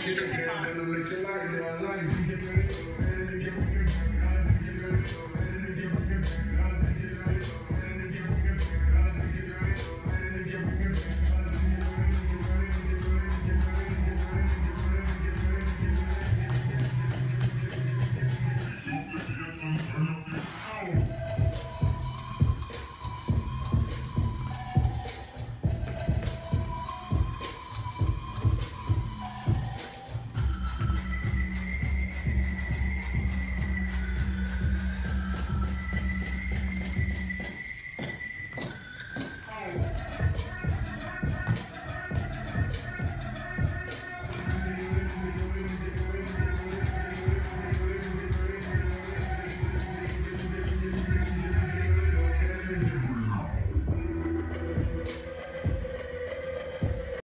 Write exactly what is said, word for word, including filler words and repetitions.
Get the cat, let him lick your light, girl. I like you get